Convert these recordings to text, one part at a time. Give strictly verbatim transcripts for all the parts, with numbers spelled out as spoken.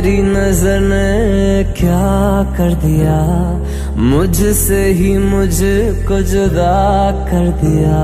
तेरी नजर ने क्या कर दिया, मुझसे ही मुझको जुदा कर दिया।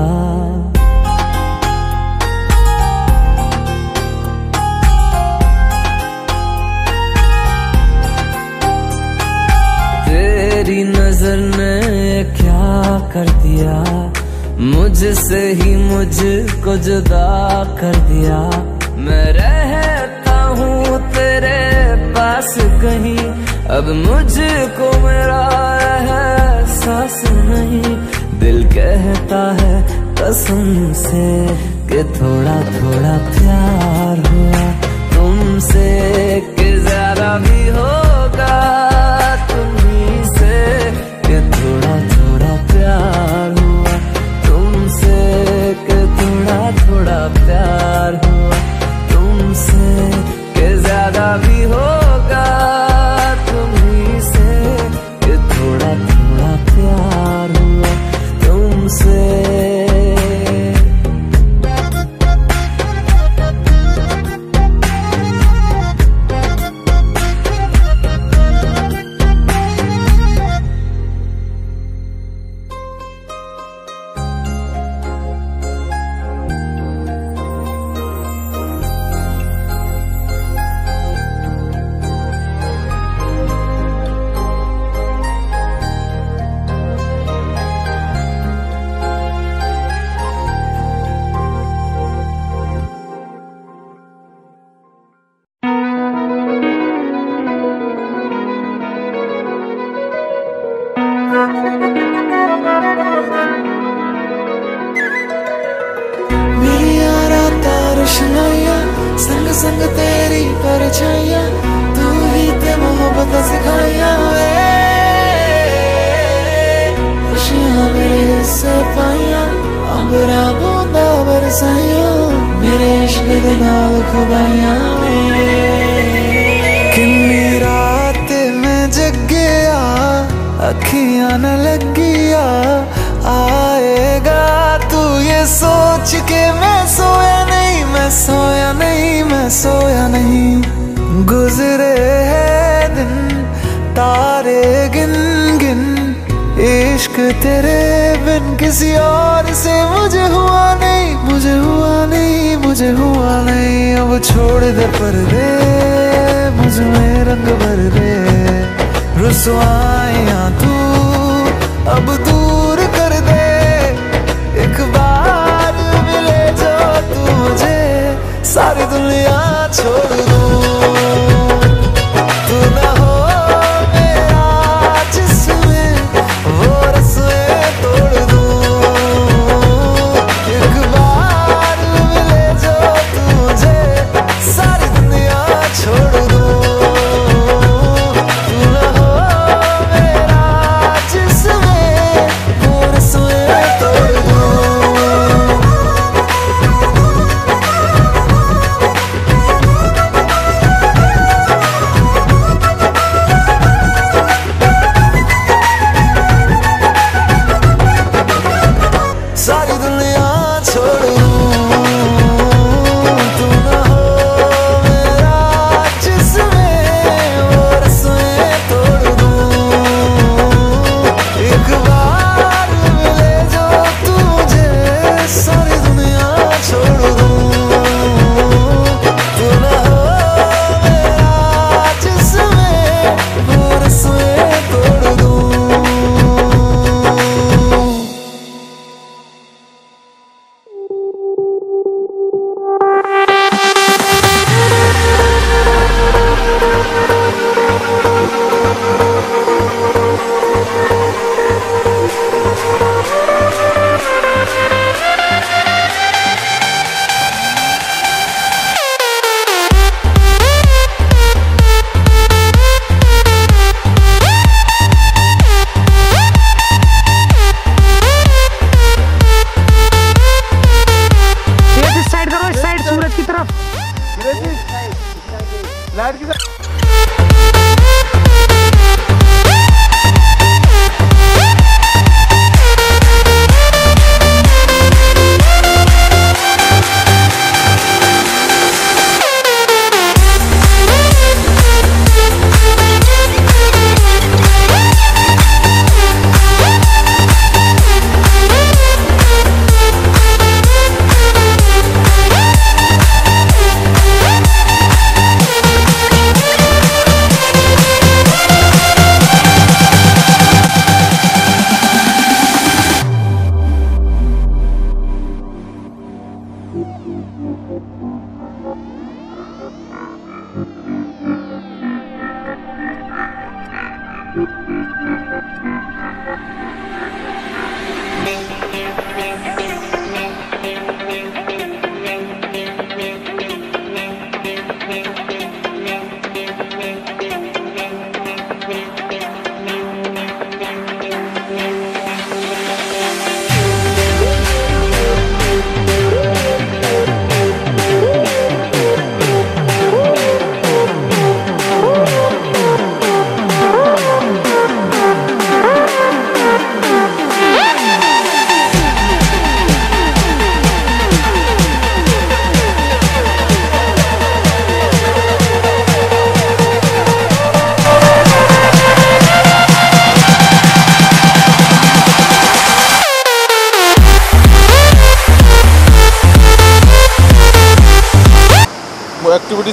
तेरी नजर ने क्या कर दिया, मुझसे ही मुझको जुदा कर दिया। मैं रहता हूँ तेरे पास कहीं, अब मुझको मेरा एहसास नहीं। दिल कहता है कसम से कि थोड़ा थोड़ा प्यार हुआ तुमसे, कि ज्यादा भी होगा तुम्हीं से, कि थोड़ा थोड़ा प्यार हुआ तुमसे, कि थोड़ा थोड़ा प्यार हुआ तुमसे, कि ज्यादा भी होगा तुम्हीं से, कि थोड़ा थोड़ा प्यार हुआ तुमसे। संग संग तेरी परछाइयां, तू ही ते मोहब्बत सिखाइया। खुशियां मेरे हिस्से पाइया, अंबरा बूंदा बरसाइया, मेरे इश्क दे नाल खुदाइया। किन्नी रात में जगिया, अखियां न लगिया, आएगा तू ये सोच के मैं सोया नहीं, मैं सोया नहीं, मैं सोया नहीं। गुजरे हैं दिन तारे गिन गिन, इश्क तेरे बिन किसी और से मुझे हुआ नहीं, मुझे हुआ नहीं, मुझे हुआ नहीं। अब छोड़ दे पर्दे, मुझ में रंग भर दे, रुसवाइयां तू अब दूर कर दे। एक बार मिले जो तू मुझे, सारी दुनिया छोड़ दूं। तू ना हो मेरा जिसमें वो रस्में तोड़ दूं। एक बार मिले जो तू मुझे, सारी दुनिया छोड़ दूं। तू ना हो मेरा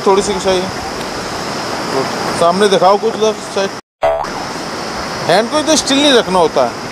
थोड़ी सी खिंचाइए, सामने दिखाओ कुछ लफ्ज़ साइड। हैंड को इधर स्टिल नहीं रखना होता है।